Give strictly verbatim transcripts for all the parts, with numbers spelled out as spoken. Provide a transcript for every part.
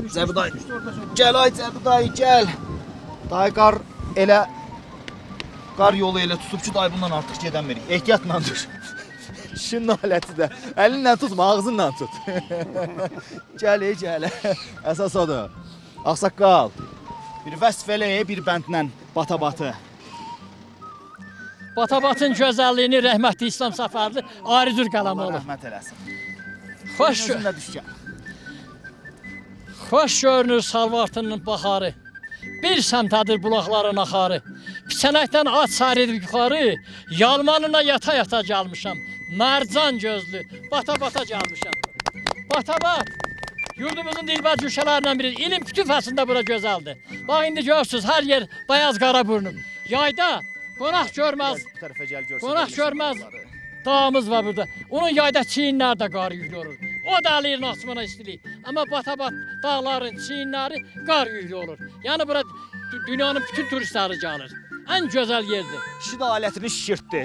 Cəbi dayı. Gəl ay Cəbi dayı, gəl. Dayı qar elə qar yolu elə tutub ki, dayı bundan artıq gedəmirik. Ehtiyatla dur. Şunun aləti də. Əlinlə tutma, ağzınla tut. Gəl, gəl. Əsas odur. Ağsaqqal. Bir vəsf elə, bir bəndlə bata-batı. Bata-batın gözəlliyini rəhmətli İslam Səfərli Ayrıdır Qələmoğlu. Allah rəhmət eləsin. Xoş, Gözünlə düşkən. xoş görünür salvartının baxarı. Bir səmtədir bulaqların axarı. Piçənəkdən at sarıdır yuxarı. Yalmanına yata-yata gəlmişəm. Mərcan gözlü, bata-bata gəlmişəm. Bata-bat. Yurdumuzun dilbər cüşələrindən biri. İlim bütün fəslində bura gözəldir. Bax, indi görürsünüz, hər yer bayaz qara burnum. Yayda qonaq görməz, qonaq görməz dağımız var burada. Onun yayda çiyinlər də qar yüklü olur. O da alır Naxçıvana istilik. Amma Bata-bat dağların çiyinləri qar yüklü olur. Yəni bura dünyanın bütün turistləri gəlir. Ən gözəl yerdir. Kişi də alətini şişirtdi.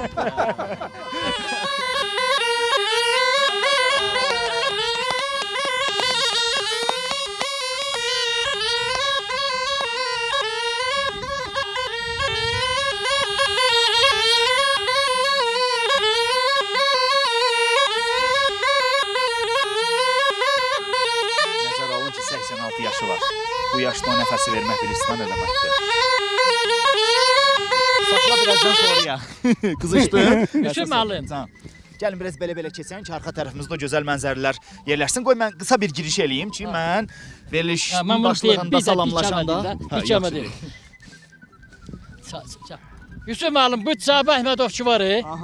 səksən altı yaşı var. Bu yaşda o nəfəsi vermək bilistan eləməkdir. Saxla birazdan sonra ya. Qızışdı. Hüsün müəllim. Gəlin biraz belə-belə keçən ki, arxa tərəfimizdə o gözəl mənzərələr yerləşsin. Qoy mən qısa bir giriş eləyim ki, mən verilişin başlığında salamlaşanda... Hüsün müəllim, bu Cəbi Əhmədovçu var.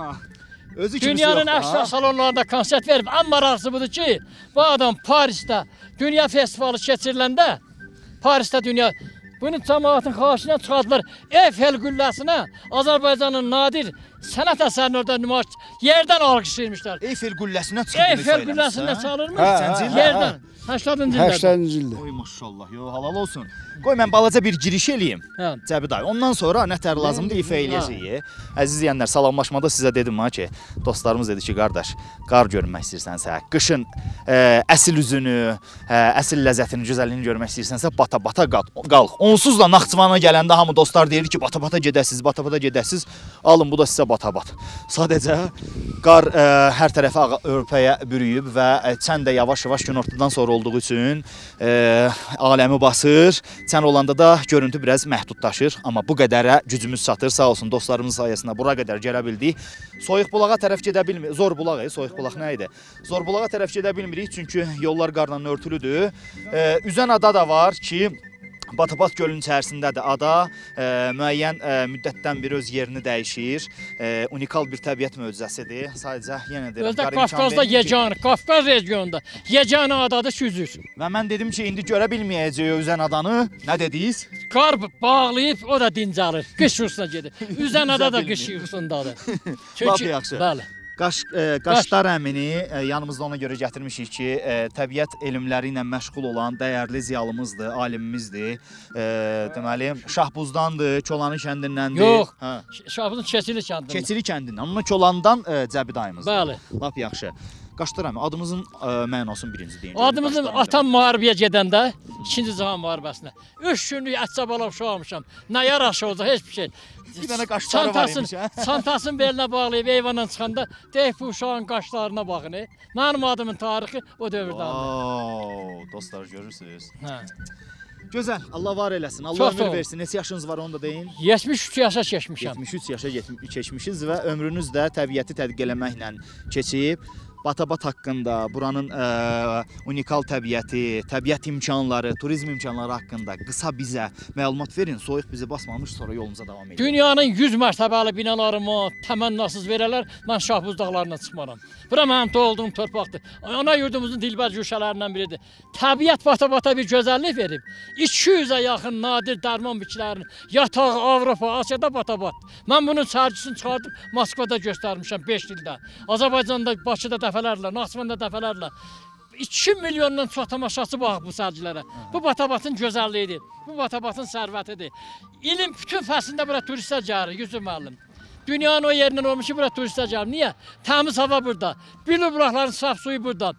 Dünyanın əşraf salonlarında konsert verib. Ən maraqlısı budur ki, bu adam Parisdə Dünya Festivalı keçiriləndə, Parisdə dünya, bunun cəmaatın xahişindən çıxardılar Eiffel qülləsinə, Azərbaycanın nadir sənət əsərini orada nümayiş, yerdən alqışlayırmışlar. Eiffel qülləsinə çıxdığını Eiffel qülləsində çalırmış, yerdən. səksəninci ildə. səksəninci ildə. Oy maşallah, yo halal olsun. Qoy mən balaca bir giriş eləyim. Cəbi dayı. Ondan sonra nətər lazımdır ifa eləyəcəyik. Əziz izləyənlər, salamlaşmada sizə dedim ha ki, dostlarımız dedi ki, qardaş, qar görmək istəyirsənsə, qışın ə, əsil üzünü, ə, əsil ləzzətini, gözəlliyini görmək istəyirsənsə, bata-bata qalx. Onsuz da Naxçıvana gələndə hamı dostlar deyir ki, bata-bata gedəsiz, bata-bata gedəsiz. Alın, bu da sizə bata-bat. Sadəcə qar ə, hər tərəfə örpəyə bürüyüb və çən də yavaş-yavaş günortadan sonra olduğu üçün ə, aləmi basır. Sən olanda da görüntü biraz məhdudlaşır, amma bu qədərə gücümüz çatır, sağ olsun dostlarımız sayəsində bura qədər gələ bildik. Soyuq bulağa tərəf gedə bilmirik, zor bulaq, soyuq bulaq nə idi? Zor bulağa tərəf gedə bilmirik, çünki yollar qarla örtülüdür. Ee, üzən ada da var ki, Bata-bat gölün içərisindədir ada, e, müəyyən e, müddətdən bir öz yerini dəyişir, e, unikal bir təbiət möcüzəsidir. Sadəcə yenə deyirəm, özdə Qafqazda yeganı, Qafqaz regionunda yeganı adadır süzür. Və mən dedim ki, indi görə bilməyəcəyik üzən adanı. Nə dediniz? Qar bağlayıb, o da dincəlir, qış yuxusuna gedir. Üzən ada da qış yuxusundadır. Lap yaxşı. Bəli. Qaş, e, Qaşlar əmini e, yanımızda ona görə gətirmişik ki, e, təbiət elmləri ilə məşğul olan dəyərli ziyalımızdır, alimimizdir. E, deməli, Şahbuzdandır, Kolanı kəndindəndir. Yox, hə. Şahbuzun Keçili kəndindən. Keçili kəndindən, amma Kolandan e, Cəbi dayımızdır. Bəli. Lap yaxşı. Qaşlar əmi, adımızın ə, mənasını birinci deyin. Adımızın atam müharibəyə gedəndə, ikinci Cahan müharibəsinə. Üç günlük ətcə bala uşaq almışam. Nə yaraşı olacaq, heç bir şey. Bir dənə qaşları var imiş, hə? Çantasını belinə bağlayıb eyvandan çıxanda, deyib bu uşağın qaşlarına baxın. Mənim adımın tarixi o dövrdəndir. Oo, dostlar görürsünüz. Hə. Gözəl, Allah var eləsin, Allah ömür versin. Neçə yaşınız var, onu da deyin. yetmiş üç yaşa keçmişəm. yetmiş üç yaşa keçmişiz və ömrünüz də təbiəti tədqiq eləməklə keçib. Bata-bat haqqında, buranın ə, unikal təbiəti, təbiət imkanları, turizm imkanları haqqında qısa bizə məlumat verin. Soyuq bizi basmamış, sonra yolumuza davam edelim. Dünyanın yüz mərtəbəli binalarımı təmənnasız verələr, mən Şahbuz dağlarına çıxmaram. Bura mənim doğulduğum torpaqdır. Ana yurdumuzun dilbər güşələrindən biridir. Təbiət bata-bata bir gözəllik verib. iki yüzə yaxın nadir dərman bitkilərini, yatağı Avropa, Asiyada bata-bat. Mən bunun sərgisini çıxardım, Moskvada göstərmişəm beş ildə. Azərbaycanda, Bakıda dəfələrlə, Naxçıvanda dəfələrlə. iki milyondan çox tamaşaçı baxıb bu sərgilərə. Bu bata-batın gözəlliyidir. Bu bata-batın sərvətidir. İlin bütün fəslində bura turistlər gəlir, Yusuf müəllim. Dünyanın o yerindən olmuş ki, bura turistlər gəlir. Niyə? Təmiz hava burada. Bilir bulaqların saf suyu burada.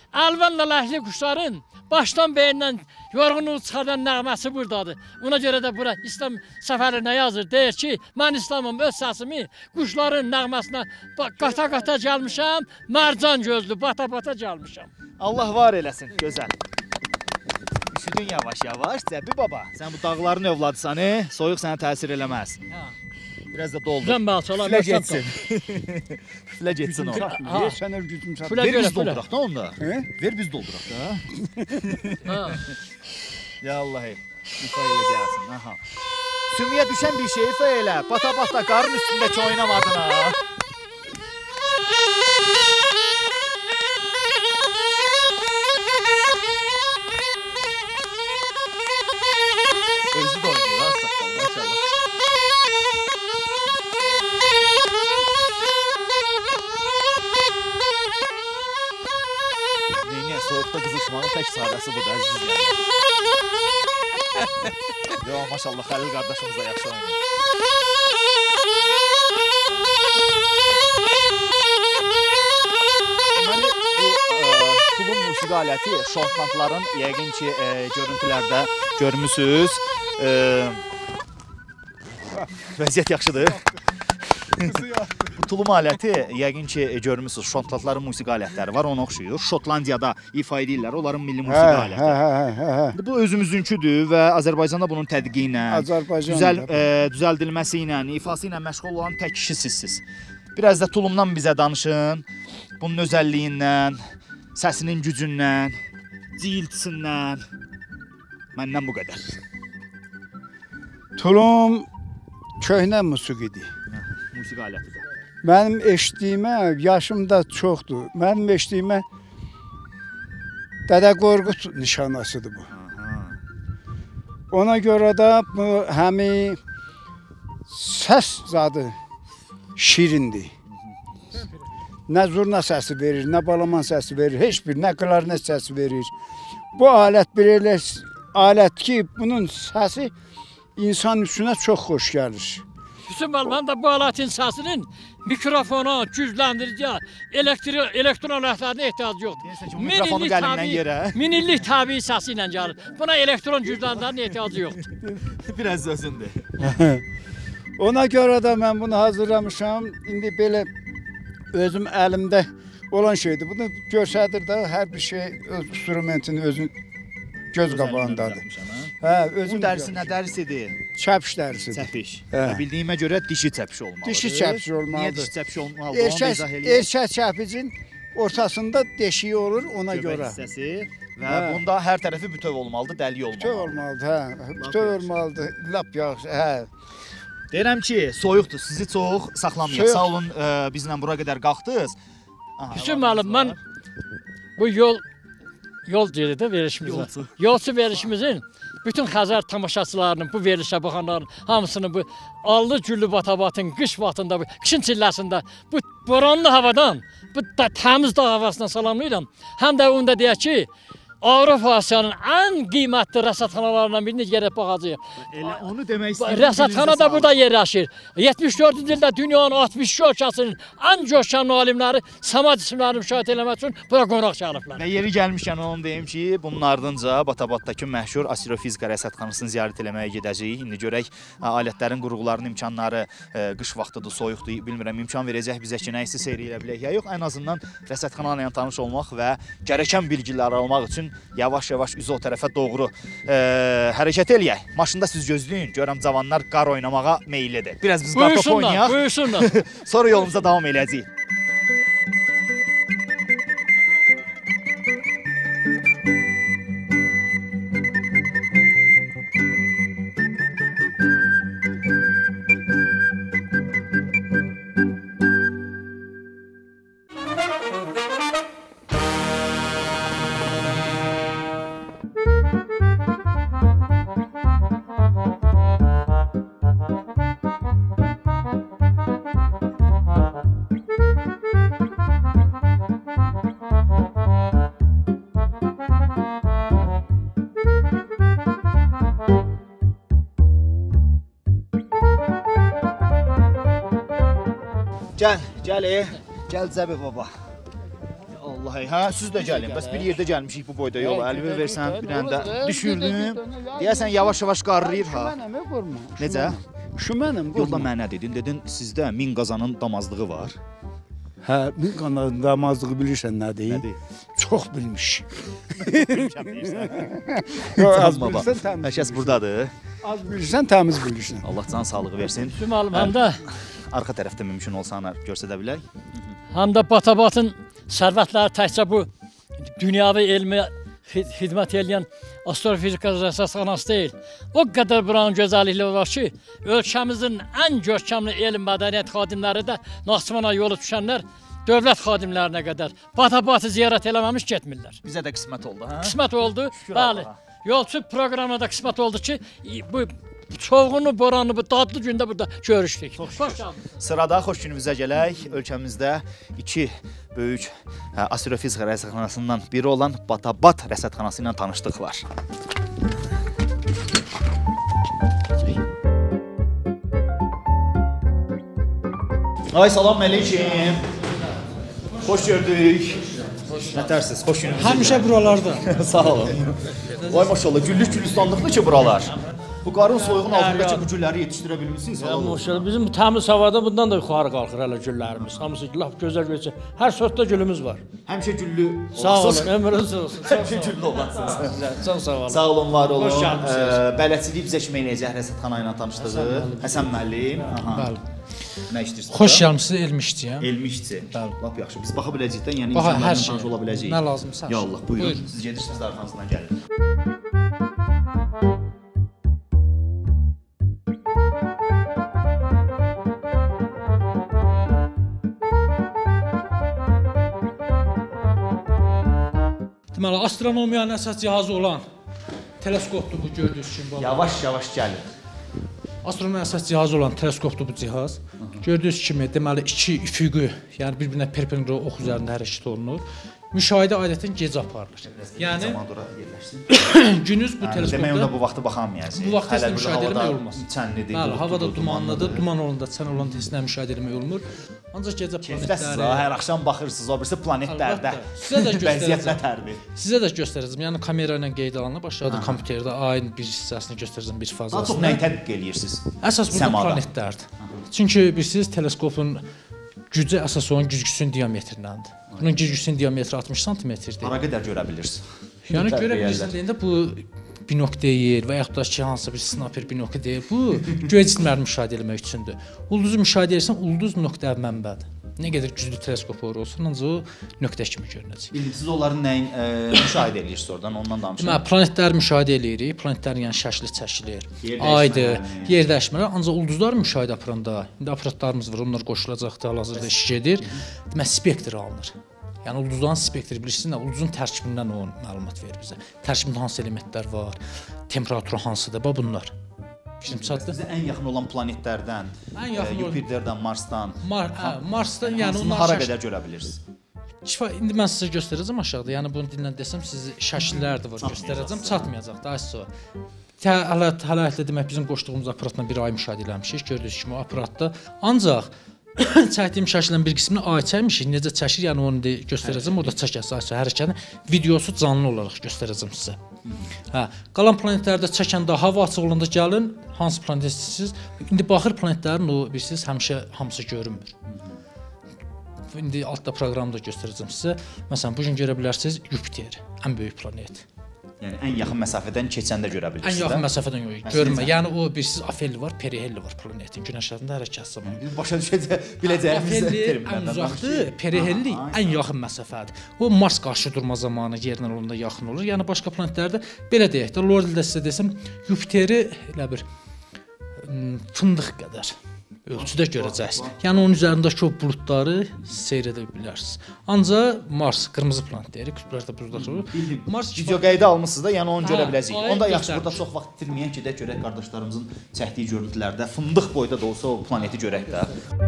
Əlvanla ləhli quşların başdan beyindən yorğunluğu çıxardan nəğməsi buradadır. Ona görə də bura İslam səfərinə yazır. Deyir ki, mən İslamım, öz səsimi quşların nəğməsinə qata-qata gəlmişəm, mərcan gözlü, bata-bata gəlmişəm. Allah var eləsin, gözəl. Üşüdün yavaş-yavaş, Cəbi baba. Sən bu dağların övladısan, e? Soyuq sənə təsir eləməz. Biraz da doldur. Sən balçalar, Fülə getsin. Fülə getsin o. Sən öl gücüm çatır. Ver biz dolduraq da onda. Ver biz dolduraq da. Ya Allah'ı. İfa elə gəlsin. Aha. Sümüyə düşən bir şey ifa elə. Bata-bata qarın üstündəki oynamadın ha. Özü də oynuyor ha saqqal maşallah. Neyine soyuqda qızışmanın tək sadəsi bu da əziz yəni. Yo maşallah Xəlil qardaşımız da yaxşı oynuyor. Deməli bu tulum musiqi aləti şotlandların yəqin ki e, görüntülərdə görmüsünüz. E, vəziyyət yaxşıdır. Bu tulum aləti yəqin ki görmüsünüz. Şotlandların musiqi alətləri var, ona oxşuyur. Şotlandiyada ifa edirlər, onların milli musiqi aləti. Hə, hə, hə. Bu özümüzünküdür və Azərbaycanda bunun tədqiqi ilə, düzəl, e, düzəldilməsi ilə, ifası ilə məşğul olan tək kişi sizsiz. Biraz da tulumdan bizə danışın. Bunun özəlliyindən, səsinin gücündən, cildisindən. Məndən bu qədər. Tulum köhnə musiqidir. Musiqi alətidir. Mənim eşitdiyimə, yaşım da çoxdur. Mənim eşitdiyimə Dədə Qorqud nişanasıdır bu. Aha. Ona görə də bu həmi səs zadı şirindir. Nə zurna səsi verir, nə balaman səsi verir, heç bir, nə klarnet səsi verir. Bu alət bir elə alət ki, bunun səsi insan üstünə çox xoş gəlir. Hüsnü Balman da bu alətin səsinin mikrofona, gücləndiriciyə, elektri elektron alətlərinə ehtiyacı yoxdur. Deyirsən ki, bu mikrofonu qəlimdən yerə. Minillik təbii səsi ilə gəlir. Buna elektron gücləndiriciyə ehtiyacı yoxdur. Biraz özündür. Ona görə də mən bunu hazırlamışam. İndi belə özüm əlimdə olan şeydir. Bunu göstərir də hər bir şey öz instrumentin özün göz qabağındadır. Hə, özüm Bu dərsi nə dərsidir? Çəpiş dərsidir. Çəpiş. Hə. Bildiyimə görə dişi çəpiş olmalıdır. Dişi çəpiş Niyə olmalıdır? dişi çəpiş olmalıdır? Erkək, erkək çəpicin ortasında deşiyi olur ona Göbək görə. hissəsi və Hə. bunda hər tərəfi bütöv olmalıdır, dəlik olmalıdır. Bütöv olmalıdır, hə. Bütöv olmalıdır, lap yaxşı, hə. Deyirəm ki, soyuqdur, sizi çox saxlamayaq. Soyuq. Sağ olun, e, bizlə bura qədər qalxdınız. Aha, Hüsnü əlavəniz müəllim, mən var. bu yol yol deyir də verilişimizə. Yolçu. Yolçu verilişimizin bütün Xəzər tamaşaçılarının, bu verilişə baxanların hamısını bu allı güllü batabatın qış vaxtında, bu qışın çilləsində, bu boranlı havadan, bu da, təmiz dağ havasına salamlayıram. Həm də onu da deyək ki, Avropa Asiyanın ən qiymətli rəsədxanalarından birini gedib baxacağıq. Elə onu demək istəyirəm. Rəsədxana da burada yerləşir. yetmiş dördüncü ildə dünyanın altmış iki ölkəsinin ən coşkan alimləri səma cisimlərini müşahidə etmək üçün bura qonaq gəliblər. Və yeri gəlmişkən onu deyim ki, bunun ardınca Batabatdakı məşhur astrofizika rəsədxanasını ziyarət eləməyə gedəcəyik. İndi görək alətlərin qurğularının imkanları, e, qış vaxtıdır, soyuqdur, bilmirəm imkan verəcək bizə ki, nə isə seyr edə bilək ya yox. Ən azından rəsədxana ilə tanış olmaq və gərəkən bilgiləri almaq üçün yavaş-yavaş üzü o tərəfə doğru e, hərəkət eləyək. Maşında siz gözləyin, görəm cavanlar qar oynamağa meyillidir. Biraz biz qar topu oynayaq. Buyursunlar, buyursunlar. Sonra yolumuza davam eləyəcəyik. Gəl, gəl, e. Gəl Cəbi baba. Vallahi hə, siz də gəlin. Bəs bir yerdə gəlmişik bu boyda yola. Əlimi versən bir anda düşürdüm. Deyəsən yavaş-yavaş qarrıyır ha. Mənəm qorma. Necə? Şu mənim Yolda qorma. mənə dedin, dedin sizdə min qazanın damazlığı var. Hə, min qazanın damazlığı bilirsən nədir? Nədir? Çox bilmiş. Bilmişəm deyirsən. Yox, az Canım baba. bilirsən təmiz. Hər kəs burdadır. Az bilirsən təmiz bilirsən. Allah can sağlığı versin. Bizim alım həm də Arxa tərəfdə mümkün olsa ana göstərə bilək. həm də Batabatın sərvətləri təkcə bu dünyavi elmi xid- xidmət edən astrofizika rəsədxanası deyil. O qədər buranın gözəllikləri var ki, ölkəmizin ən görkəmli elm mədəniyyət xadimləri də Naxçıvana yolu düşənlər dövlət xadimlərinə qədər Batabatı ziyarət eləməmiş getmirlər. Bizə də qismət oldu, hə? Qismət oldu. Şükür Bəli. Allaha. Yolçu proqramına da qismət oldu ki, bu çovğunu, boranı bu dadlı gündə burada görüşdük. Xoş gəldiniz. Sırada xoş günümüzə gələk. Ölkəmizdə iki böyük hə, astrofizika rəsədxanasından biri olan Batabat rəsədxanası ilə tanışdıqlar. Ay salam əleykum. Xoş gördük. Nətərsiz? Xoş gününüzə. Həmişə buralarda. Sağ olun. Vay maşallah, güllük gülistanlıqdır ki buralar. Bu qarın soyuğun altındakı bu gülləri yetişdirə bilmirsiniz? Ya maşallah bizim bu təmiz havada bundan da yuxarı qalxır hələ güllərimiz. Hamısı lap gözəl gözəl. Hər sortda gülümüz var. Həmişə güllü Sağ olun, olasınız. ömrünüz olsun. Həmişə güllü olasınız. Çox sağ olun. Sağ olun, var olun. Xoş gəlmisiniz. Ee, Bələdçilik bizə kimi eləyəcək rəsədxana ilə tanışdıq. Həsən müəllim. Aha. Bəli. Nə işləyirsiniz? Xoş gəlmisiniz, elm işçiyəm. Elmi işçi. Bəli. Lap yaxşı. Biz baxa biləcəkdən, yəni Baxa, insanlarla hər şey. tanış ola biləcəyik. Nə lazımsa. hər Ya şey. Allah, buyurun. Buyurun. Siz gedirsiniz də arxanızdan gəlin. Deməli, astronomiyanın əsas cihazı olan teleskopdur bu gördüyünüz kimi. baba. Yavaş-yavaş gəlin. Astronomiyanın əsas cihazı olan teleskopdur bu cihaz. Gördüyünüz kimi, deməli iki üfüqü, yəni bir-birinə perpendikular ox üzərində hərəkət olunur. Müşahidə adətən gecə aparılır. Yəni Zaman dura yerləşsin. gündüz bu Demək teleskopda onda bu vaxtı baxamayasınız. Bu vaxt testlə müşahidə eləmək olmaz. Çənlidir. Bəli, havada buludludur, dumanlıdır. Duman olanda çən olan testlə müşahidə etmək olmur. Ancaq gecə Keyfdəsiz ha, planetləri hər axşam baxırsınız, o birisi planetlərdə. Əlbəttə. Sizə də Vəziyyət göstərəcəm. nətərdir? Sizə də göstərəcəm. Yəni kamera ilə qeyd alınır. Aşağıda kompüterdə ayın bir hissəsini göstərəcəm, bir Daha çox fazlasını. nəyi tətbiq eləyirsiniz? Əsas burada Səmada. planetlərdir. Çünki bilirsiniz teleskopun gücü əsas olan güzgüsünün diametrindəndir. Bunun güzgüsünün diametri altmış santimetrdir. Hara qədər görə bilirsiniz? Yəni Tətbiq görə eləyirlər. bilirsiniz indi bu binok deyil və yaxud da ki, hansısa bir sniper binoku deyil. Bu göy cisimlərini müşahidə etmək üçündür. Ulduzu müşahidə etsən, ulduz nöqtə mənbədir. Nə qədər güclü teleskop olursa, ancaq o nöqtə kimi görünəcək. İndi siz onların nəyin e, müşahidə edirsiniz oradan, ondan danışın. Deməli, planetləri müşahidə eləyirik. Planetlərin yəni şəkli çəkilir. Yer Aydır, dəyişmələri. yer dəyişmələri, ancaq ulduzlar müşahidə aparanda, indi aparatlarımız var, onlar qoşulacaqdır, hal-hazırda iş gedir. Deməli, spektr alınır. Yəni ulduzların spektri bilirsiniz nə? Ulduzun tərkibindən o məlumat verir bizə. Tərkibində hansı elementlər var, temperaturu hansıdır, bax bunlar. Bizim çatdı. Sizə ən yaxın olan planetlərdən, Ən yaxın e, olan- Yupiterdən, Marsdan, Mar hə, Marsdan yəni hansını onlar hara şəş- qədər görə bilirsiniz? Şifa, indi mən sizə göstərəcəm aşağıda. Yəni bunu dillə desəm siz şəkillər də var göstərəcəm, çatmayacaq daha sonra. Hələ hələliklə demək bizim qoşduğumuz aparatla bir ay müşahidə eləmişik. Gördüyünüz kimi o aparatda ancaq çəkdiyim şəklin bir qismini ay çəkmişik. Necə çəkir, yəni onu da göstərəcəm. Orada çəkəsə ay hərəkətin videosu canlı olaraq göstərəcəm sizə. Hə, qalan planetlərdə çəkəndə hava açıq olanda gəlin, hansı planet istəyirsiniz? İndi baxır planetlərin o bilirsiniz həmişə hamısı görünmür. İndi altda proqramda göstərəcəm sizə. Məsələn, bu gün görə bilərsiniz Yupiter, ən böyük planet. Yəni ən yaxın məsafədən keçəndə görə Ən bilirsiniz. yaxın də? məsafədən yox, görmə. Yəni o bilirsiniz Afelli var, Perihelli var planetin günəş ətrafında hərəkət zamanı. Biz başa düşəcək biləcəyimiz Afelli ən terminlərdən uzaqdır, Perihelli ən yaxın məsafədir. O Mars qarşı durma zamanı yerlə olanda yaxın olur. Yəni başqa planetlərdə belə deyək də, Lordildə sizə desəm Yupiteri elə bir ım, fındıq qədər ölçüdə görəcəksiniz. Yəni onun üzərindəki o buludları seyr edə bilərsiniz. Ancaq Mars qırmızı planet deyirik, qütblərdə buzlar olur. Mars Video qayda almısınız da, yəni onu görə Hə, biləcəyik. ayət Onda yaxşı göstərmiş. burada çox vaxt itirməyək ki, də görək qardaşlarımızın çəkdiyi görüntülərdə fındıq boyda da olsa o planeti görək də.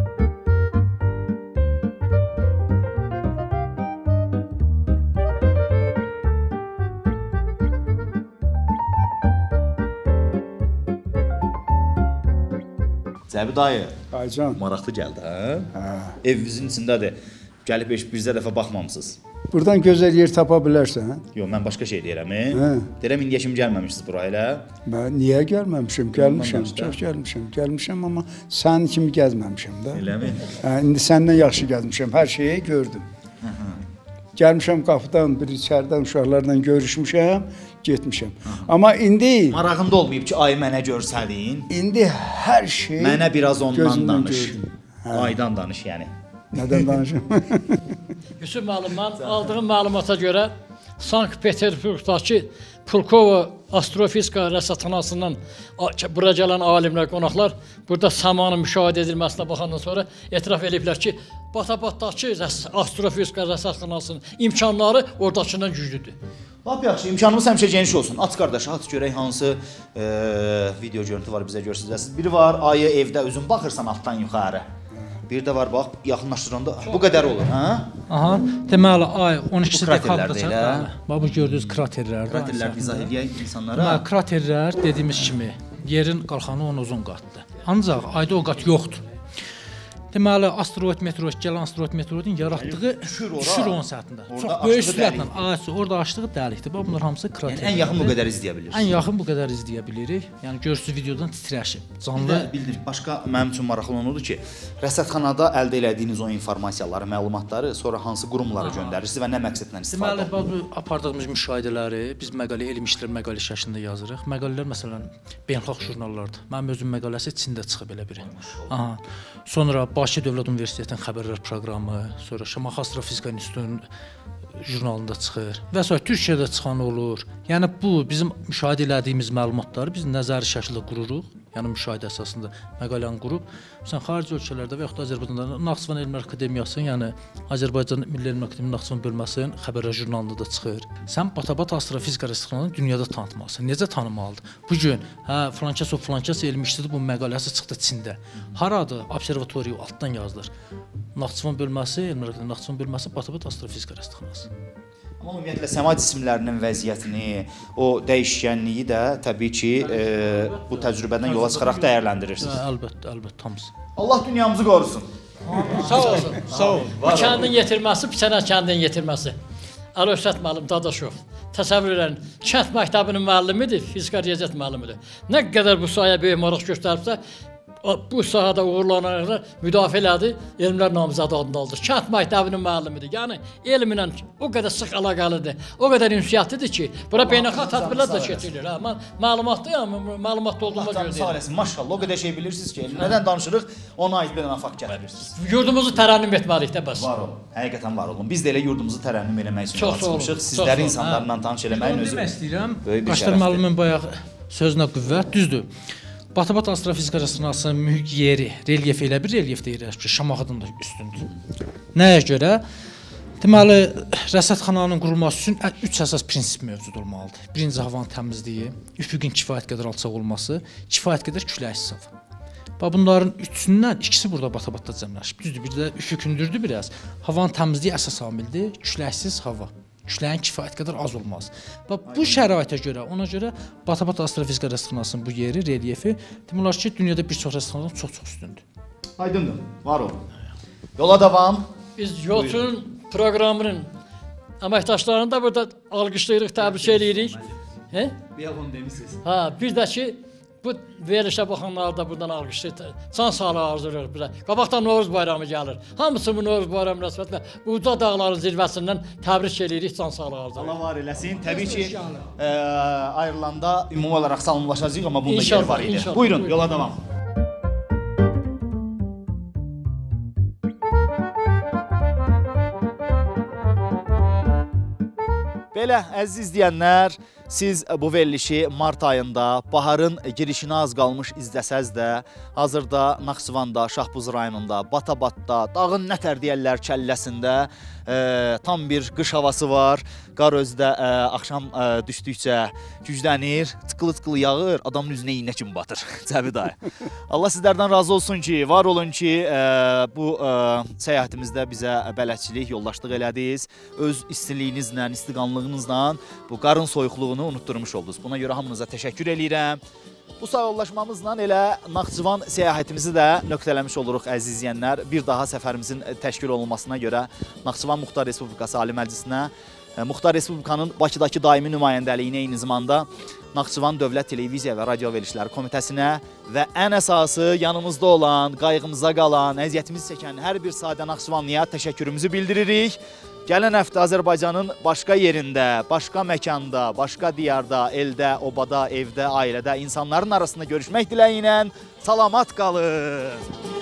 Cəbi dayı, Aycan. maraqlı gəldi, hə? Hə. Evinizin içindədir. Gəlib heç bircə dəfə baxmamısınız. Buradan gözəl yer tapa bilərsən. Yox, mən başqa şey deyirəm. Hə. Deyirəm indiyə kimi gəlməmişsiniz bura elə. Mən niyə gəlməmişəm? Gəlmişəm, Ondan çox gəlmişəm. Gəlmişəm amma sənin kimi gəzməmişəm də. Eləmi? Hə, indi səndən yaxşı gəzmişəm. Hər şeyi gördüm. Gəlmişəm qapıdan, bir içəridən uşaqlarla görüşmüşəm, getmişəm. Amma indi Marağında olmayıb ki, ay mənə görsədin. indi hər şey Mənə biraz ondan gözümdən danış. gördüm. Aydan danış yəni. Nədən danışım? Yusuf müəllim, mən aldığım məlumata görə Sankt-Peterburqdakı Pulkovo Astrofizika Rəsədxanasından bura gələn alimlər, qonaqlar burada samanın müşahidə edilməsinə baxandan sonra etiraf ediblər ki, Batabatdakı Astrofizika Rəsədxanasının imkanları oradakından güclüdür. Lap yaxşı, imkanımız həmişə geniş olsun. Aç qardaş, aç görək hansı e, video görüntü var bizə görsünüzəsiz. Biri var, ayı evdə özün baxırsan altdan yuxarı. Bir də var, bax, yaxınlaşdıranda bu qədər olur, hə? Aha, deməli ay on ikisi kraterlərdir dekabr elə. Bax bu gördüyünüz kraterlərdir. Kraterlər izah eləyək insanlara. Deməli kraterlər dediyimiz kimi yerin qalxanı on uzun qatdır. Ancaq ayda o qat yoxdur. Deməli asteroid meteorit gələn asteroid meteoritin yaratdığı düşür ora. düşür onun səthində. Orada Çox böyük açdığı sürətlə dəlikdir. ayısı orada açdığı dəlikdir. Bax bunlar hamısı krater. Yəni ən yaxın bu qədər izləyə bilirsiniz. Ən yaxın bu qədər izləyə bilirik. Yəni görürsüz videodan titrəşib. Bir Canlı də bildir, başqa mənim üçün maraqlı olan odur ki, rəsədxanada əldə elədiyiniz o informasiyaları, məlumatları sonra hansı qurumlara göndərirsiniz və nə məqsədlə istifadə Deməli, bax bu apardığımız müşahidələri biz məqalə elm işlər məqalə şəklində yazırıq. Məqalələr məsələn beynəlxalq jurnallardır. Mənim özüm məqaləsi Çində çıxıb elə biri. Aha. Sonra Bakı Dövlət Universitetinin xəbərlər proqramı, sonra Şamaxı Astrofizika İnstitutunun jurnalında çıxır və s. Türkiyədə çıxan olur. Yəni bu bizim müşahidə etdiyimiz məlumatları biz nəzəri şəkildə qururuq. Yəni müşahidə əsasında məqaləni qurub, məsələn xarici ölkələrdə və yaxud da Azərbaycanda Naxçıvan Elmlər Akademiyasının, yəni Azərbaycan Milli Elmlər Akademiyasının Naxçıvan bölməsinin xəbərlər jurnalında da çıxır. Sən Batabat Astrofizika Rəsədxanasını dünyada tanıtmalısan. Necə tanımalıdır? Bu gün hə filankəs o filankəs elm işlədi, bu məqaləsi çıxdı Çində. Haradır? Observatoriya altdan yazılır. Naxçıvan bölməsi, Elmlər Akademiyasının Naxçıvan bölməsi Batabat Astrofizika Rəsədxanası. Amma ümumiyyətlə səma cisimlərinin vəziyyətini, o dəyişkənliyi də təbii ki, e, bu təcrübədən yola çıxaraq dəyərləndirirsiniz. Əlbəttə, əlbəttə hamısı. Allah dünyamızı qorusun. Sağ olsun, sağ ol. Bu kəndin yetirməsi, Pisənət kəndin yetirməsi. Əlövsət müəllim Dadaşov. Təsəvvür edin, kənd məktəbinin müəllimidir, fizika riyaziyyat müəllimidir. Nə qədər bu sahəyə böyük maraq göstəribsə, bu sahədə uğurlananlar müdafiə elədi, elmlər namizədi adını aldı. Kənd məktəbinin müəllimidir. Yəni elmlə o qədər sıx əlaqəlidir, o qədər ünsiyyətlidir ki, bura beynəlxalq tədbirlər də keçirilir. Hə, mən məlumatlıyam, məlumatlı olduğuma görə deyirəm. Maşallah, o qədər şey bilirsiniz ki, nədən danışırıq, ona aid bir dənə fakt gətirirsiniz. Yurdumuzu tərənnüm etməliyik də bəs. Var olun, həqiqətən var olun. Biz də elə yurdumuzu tərənnüm eləmək üçün Çox sağ olun, çalışmışıq. çox Sizləri sağ olun. insanlarla tanış eləməyin özü Demək istəyirəm, böyük bir Qaşlar şərəfdir. müəllimin bayaq sözünə qüvvət, düzdür. Batabat Astrofizika Rəsədxanasının mühit yeri, relyefi elə bir relyefdə yerləşir, Şamaxıdan da üstündür. Nəyə görə? Deməli, rəsədxananın qurulması üçün üç əsas prinsip mövcud olmalıdır. Birinci havanın təmizliyi, üfüqün kifayət qədər alçaq olması, kifayət qədər küləksiz hava. Bax bunların üçündən ikisi burada Batabatda cəmləşib. Düzdür, bir də üfüq hündürdür biraz. Havanın təmizliyi əsas amildir, küləksiz hava. Küləyin kifayət qədər az olmaz. Bax bu şəraitə görə, ona görə Batabat Astrofizika Rəsədxanasının bu yeri, relyefi demək olar ki, dünyada bir çox rəsədxanadan çox-çox üstündür. Aydındır, var olun. Yola davam. Biz Yolçunun proqramının əməkdaşlarını da burada alqışlayırıq, təbrik edirik. Hə? Bir onu demisiniz. Ha, bir də ki bu verilişə baxanları da buradan alqışlayır. Can sağlığı arzulayırıq bizə. Qabaqdan Novruz bayramı gəlir. Hamısı bu Novruz bayramı münasibətilə bu uca dağların zirvəsindən təbrik edirik, can sağlığı arzulayırıq. Allah var eləsin. Təbii ki, e, ayrılanda ümumi olaraq salamlaşacağıq, amma bunda İnşallah, yer var idi. inşallah. Buyurun, Buyurun. yola davam. Belə, əziz izləyənlər, siz bu verilişi mart ayında baharın girişinə az qalmış izləsəz də, hazırda Naxçıvanda, Şahbuz rayonunda, Batabatda, dağın nətər deyərlər kəlləsində e, tam bir qış havası var. Qar özdə e, axşam e, düşdükcə güclənir, tıqılı-tıqılı yağır, adamın üzünə iynə kimi batır. Cəbi dayı. Allah sizlərdən razı olsun ki, var olun ki, e, bu e, səyahətimizdə bizə bələdçilik, yoldaşlıq elədiniz. Öz istiliyinizlə, istiqanlığınızla bu qarın soyuqluğunu unutturmuş oldunuz. Buna görə hamınıza təşəkkür eləyirəm. Bu sağollaşmamızla elə Naxçıvan səyahətimizi də nöqtələmiş oluruq əziz izləyənlər. Bir daha səfərimizin təşkil olunmasına görə Naxçıvan Muxtar Respublikası Ali Məclisinə, Muxtar Respublikanın Bakıdakı daimi nümayəndəliyinə, eyni zamanda Naxçıvan Dövlət Televiziya və Radio Verilişləri Komitəsinə və ən əsası yanımızda olan, qayğımıza qalan, əziyyətimizi çəkən hər bir sadə Naxçıvanlıya təşəkkürümüzü bildiririk. Gələn həftə Azərbaycanın başqa yerində, başqa məkanda, başqa diyarda, eldə, obada, evdə, ailədə insanların arasında görüşmək diləyi ilə salamat qalın.